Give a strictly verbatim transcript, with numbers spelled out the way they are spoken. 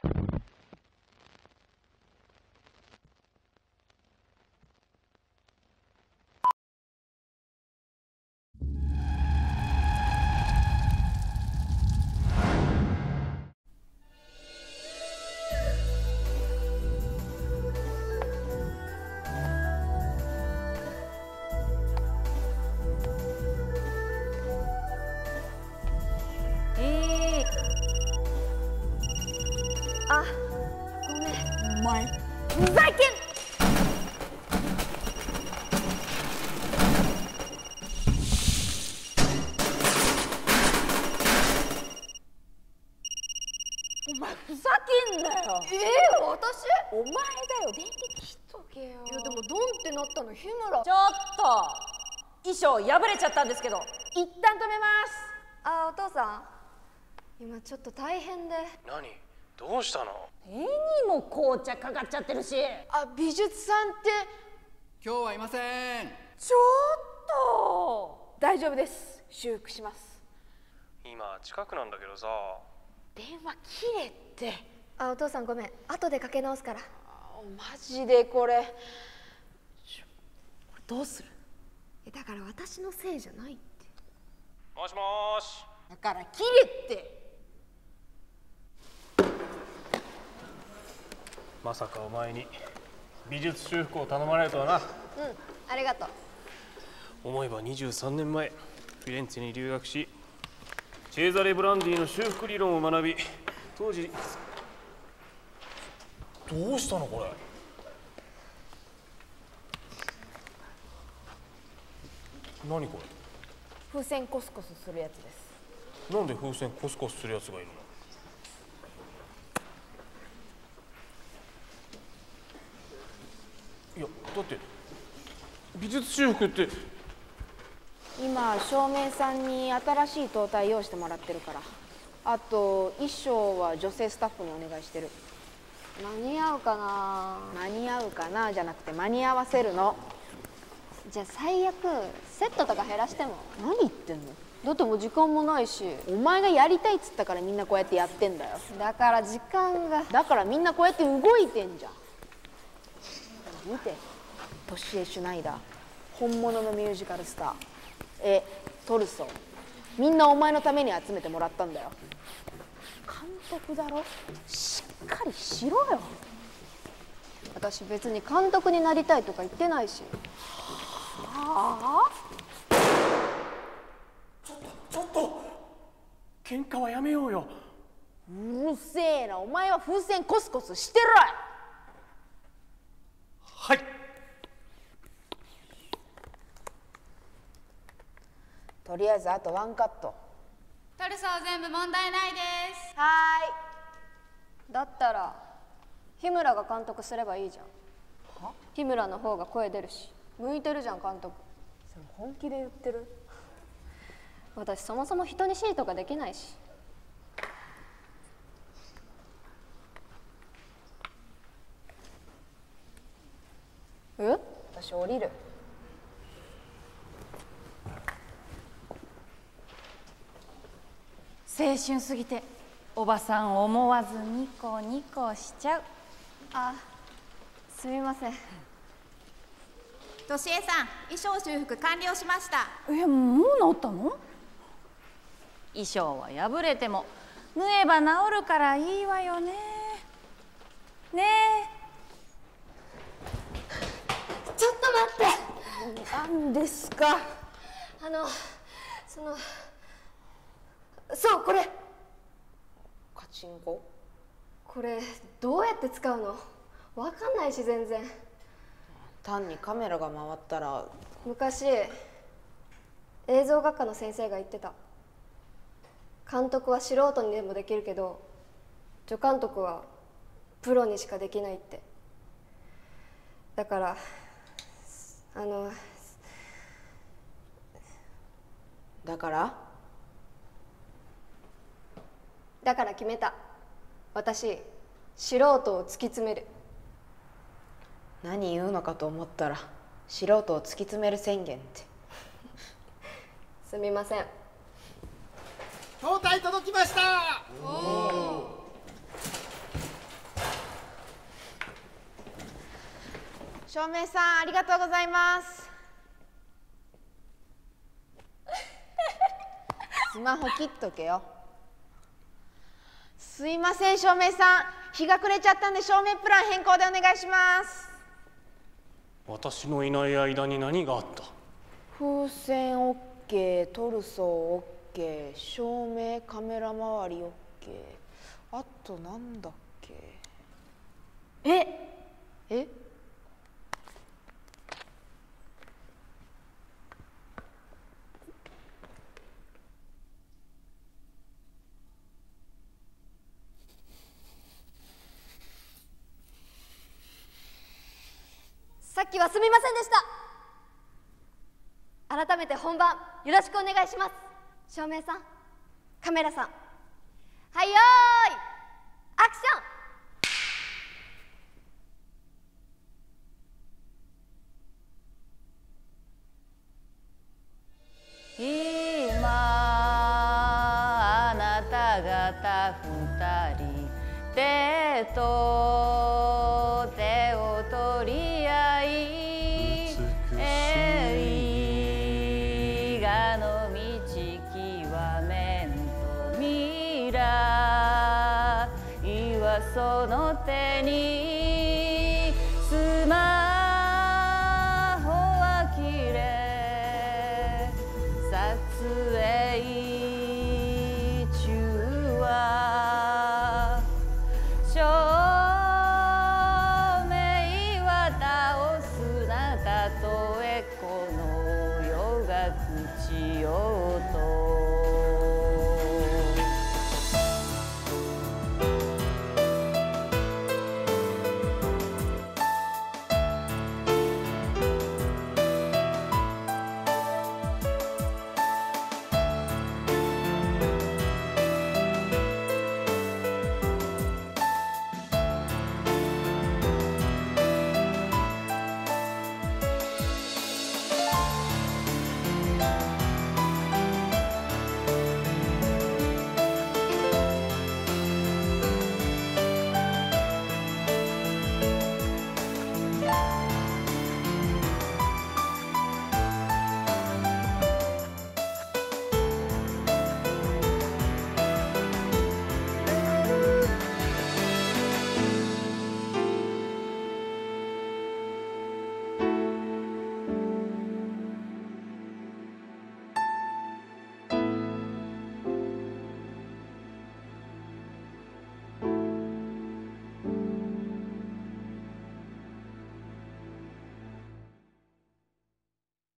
あ、ごめん。 お前ふざけん。 お前ふざけんなよ。 えー、私？ お前だよ。電気切っとけよ。 いやでもドンってなったの日村。 ちょっと衣装破れちゃったんですけど、一旦止めます。 あ、お父さん今ちょっと大変で。 何？どうしたの？ 手にも紅茶かかっちゃってるし。 あ、美術さんって。 今日はいません。 ちょっと大丈夫です。修復します。 今近くなんだけどさ。 電話切れって。 あ、お父さんごめん、後でかけ直すから。 あ、マジでこれちょこれどうする？ だから私のせいじゃないって。 もしもーし。 だから切れって。 まさかお前に美術修復を頼まれるとはな。 うん、ありがとう。 思えばにじゅうさんねんまえフィレンツェに留学しチェーザレ・ブランディの修復理論を学び、当時どうしたのこれ。何これ。 風船コスコスするやつです。 なんで風船コスコスするやつがいるの？いやだって美術修復って。 今照明さんに新しい灯体用意してもらってるから。あと衣装は女性スタッフにお願いしてる。 間に合うかな。 間に合うかなじゃなくて間に合わせるの。 じゃあ最悪セットとか減らしても。 何言ってんの？ だってもう時間もないし。 お前がやりたいっつったからみんなこうやってやってんだよ。 だから時間が。 だからみんなこうやって動いてんじゃん。見て、トシエ・シュナイダー、本物のミュージカルスター。え、トルソー、みんなお前のために集めてもらったんだよ。監督だろ、しっかりしろよ。 私別に監督になりたいとか言ってないし。 はあ？ ちょっとちょっと喧嘩はやめようよ。 うるせえな、お前は風船コスコスしてろよ。 はい。 とりあえずあとワンカット。 トルソー全部問題ないです。 はーい。だったら日村が監督すればいいじゃん。は？日村の方が声出るし向いてるじゃん監督。 それ本気で言ってる？ 私そもそも人に指示とかできないし。 え？私降りる。 青春すぎておばさん思わずニコニコしちゃう。 あ、すみません。 としえさん、衣装修復完了しました。 え、もう治ったの？ 衣装は破れても縫えば治るからいいわよね。ねえ。 ちょっと待って。 何ですか？ あのそのそうこれカチンコ？ これどうやって使うの？わかんないし全然。 単にカメラが回ったら。 昔映像学科の先生が言ってた。監督は素人にでもできるけど助監督はプロにしかできないって。だからあのだからだから決めた。私素人を突き詰める。 何言うのかと思ったら素人を突き詰める宣言って。 すみません。 灯体届きました。 おお。 照明さんありがとうございます。スマホ切っとけよ。すいません照明さん、日が暮れちゃったんで照明プラン変更でお願いします。 私のいない間に何があった？ 風船 OK、 トルソー OK、 照明カメラ周り OK、 あとなんだっけ。 ええさっきはすみませんでした。改めて本番よろしくお願いします。照明さん、カメラさん、はい、よーいアクシ今あなた方二人手と手を取り合い映画の道極めんと未来はその手にスマホは切れ撮影中は照明は倒すなたとえこの世が朽ちようと